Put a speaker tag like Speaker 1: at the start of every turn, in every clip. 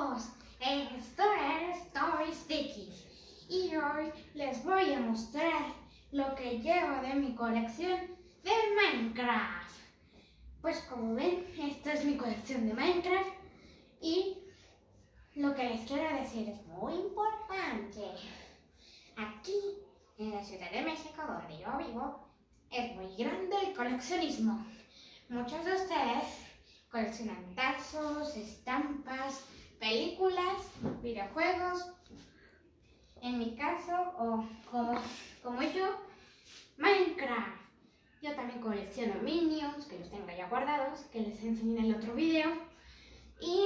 Speaker 1: amigos, esto es Toy Stickies y hoy les voy a mostrar lo que llevo de mi colección de Minecraft. Pues como ven, esta es mi colección de Minecraft y lo que les quiero decir es muy importante. Aquí en la Ciudad de México, donde yo vivo, es muy grande el coleccionismo. Muchos de ustedes coleccionan tazos, estampas, películas, videojuegos. En mi caso, o como yo, Minecraft. Yo también colecciono Minions, que los tengo ya guardados, que les enseñé en el otro video. Y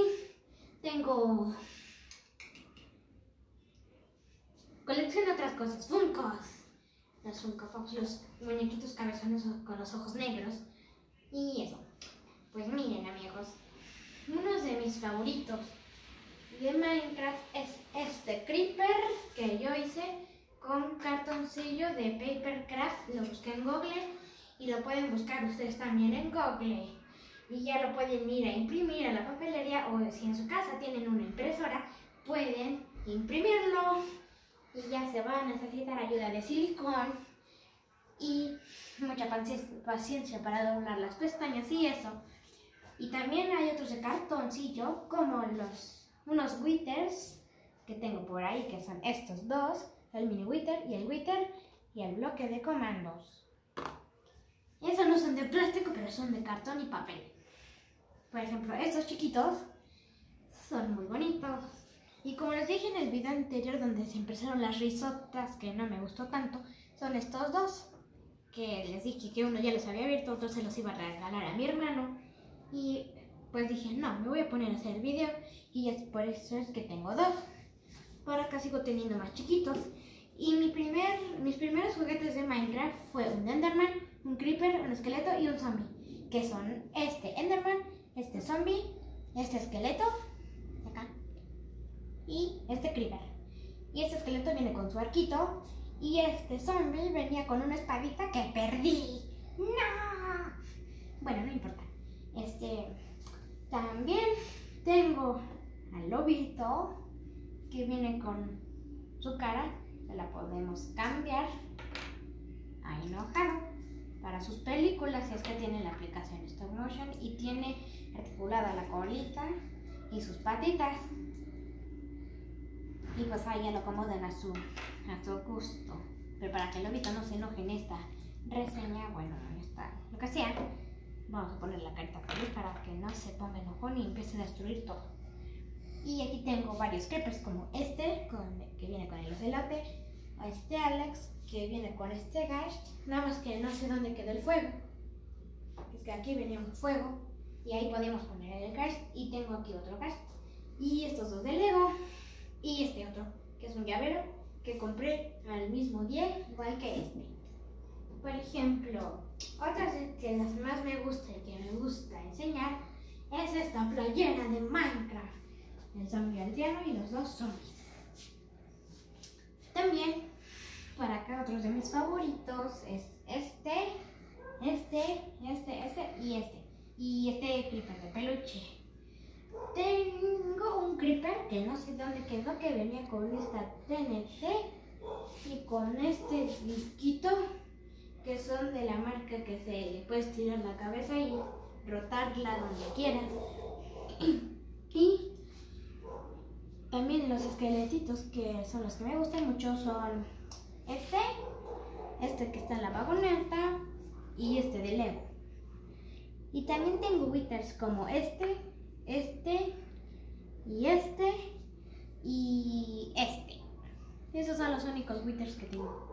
Speaker 1: colecciono otras cosas, Funkos. Los Funko Pops, los muñequitos cabezones con los ojos negros. Y eso. Pues miren, amigos, uno de mis favoritos de Minecraft es este Creeper que yo hice con cartoncillo de Papercraft. Lo busqué en Google y lo pueden buscar ustedes también en Google. Y ya lo pueden ir a imprimir a la papelería, o si en su casa tienen una impresora, pueden imprimirlo. Y ya se va a necesitar ayuda de silicón y mucha paciencia para doblar las pestañas y eso. Y también hay otros de cartoncillo, como unos Withers que tengo por ahí, que son estos dos, el mini Wither y el bloque de comandos. Esos no son de plástico, pero son de cartón y papel. Por ejemplo, estos chiquitos son muy bonitos. Y como les dije en el video anterior donde se empezaron las risotas, que no me gustó tanto, son estos dos, que les dije que uno ya los había abierto, otro se los iba a regalar a mi hermano. Y pues dije, no, me voy a poner a hacer el video y es por eso es que tengo dos. Por acá sigo teniendo más chiquitos. Y mis primeros juguetes de Minecraft fue un Enderman, un Creeper, un esqueleto y un zombie. Que son este Enderman, este zombie, este esqueleto, acá, y este Creeper. Y este esqueleto viene con su arquito y este zombie venía con una espadita que perdí. ¡No! Bueno, no importa. También tengo al lobito que viene con su cara, se la podemos cambiar a enojado para sus películas, si es que tiene la aplicación Stop Motion y tiene articulada la colita y sus patitas. Y pues ahí ya lo acomodan a su gusto. Pero para que el lobito no se enoje en esta reseña, bueno, lo que sea, vamos a poner la carita feliz para que no se ponga enojón y empiece a destruir todo. Y aquí tengo varios creepers como este, que viene con el ocelote, o este Alex, que viene con este Ghast, nada más que no sé dónde quedó el fuego. Es que aquí venía un fuego y ahí podíamos poner el Ghast, y tengo aquí otro Ghast. Y estos dos de Lego, y este otro, que es un llavero, que compré al mismo día, igual que este. Por ejemplo, otra de las más me gusta y que me gusta enseñar es esta playera de Minecraft, el zombie aldeano y los dos zombies. También, por acá otros de mis favoritos es este y este Creeper de peluche. Tengo un Creeper que no sé dónde quedó, que venía con esta TNT y con este disquito, que son de la marca que se le puedes tirar la cabeza y rotarla donde quieras. Y también los esqueletitos, que son los que me gustan mucho, son este que está en la vagoneta y este de Lego. Y también tengo Withers como este y este. Esos son los únicos Withers que tengo.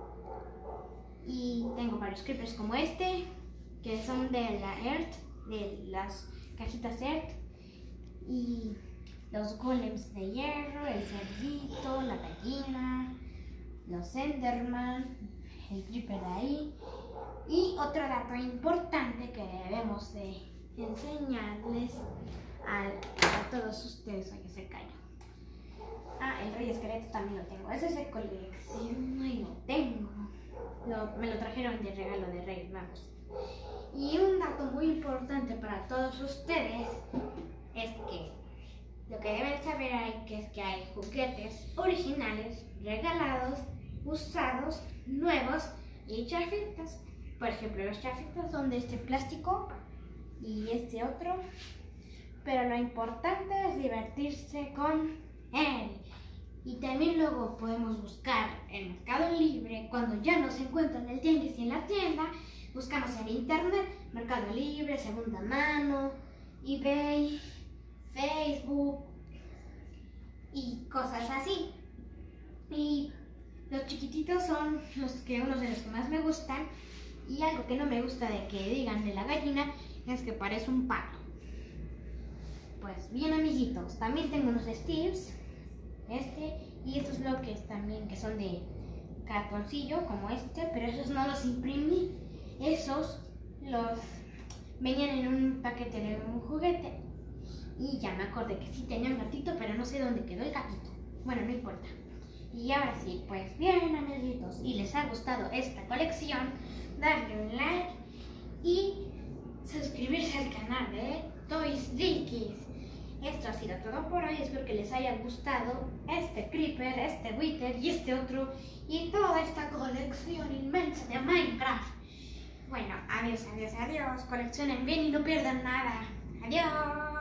Speaker 1: Y tengo varios creepers como este, que son de la Earth, de las cajitas Earth, y los golems de hierro, el cerdito, la gallina, los Enderman, el creeper de ahí. Y otro dato importante que debemos de enseñarles a todos ustedes, oye, se calla. El rey esqueleto también lo tengo, ese es de colección y lo tengo. Me lo trajeron de regalo de Reyes Magos. Y un dato muy importante para todos ustedes es que lo que deben saber que es que hay juguetes originales, regalados, usados, nuevos y chafitas. Por ejemplo, los chafitas son de este plástico y este otro, pero lo importante es divertirse con él. Y también luego podemos buscar en Mercado Libre, cuando ya no se encuentra en el tianguis y en la tienda, buscamos en internet, Mercado Libre, segunda mano, eBay, Facebook y cosas así. Y los chiquititos son unos de los que más me gustan, y algo que no me gusta de que digan de la gallina es que parece un pato. Pues bien, amiguitos, también tengo unos Steves, y estos bloques también que son de cartoncillo como este, pero esos no los imprimí, esos los venían en un paquete de un juguete y ya me acordé que sí tenía un gatito, pero no sé dónde quedó el gatito. Bueno, no importa. Y ahora sí, pues bien, amiguitos, y les ha gustado esta colección, darle un like y suscribirse al canal de Toys Dickies. Esto ha sido todo por hoy, espero que les haya gustado este Creeper, este Wither y este otro, y toda esta colección inmensa de Minecraft. Bueno, adiós, adiós, adiós, coleccionen bien y no pierdan nada. Adiós.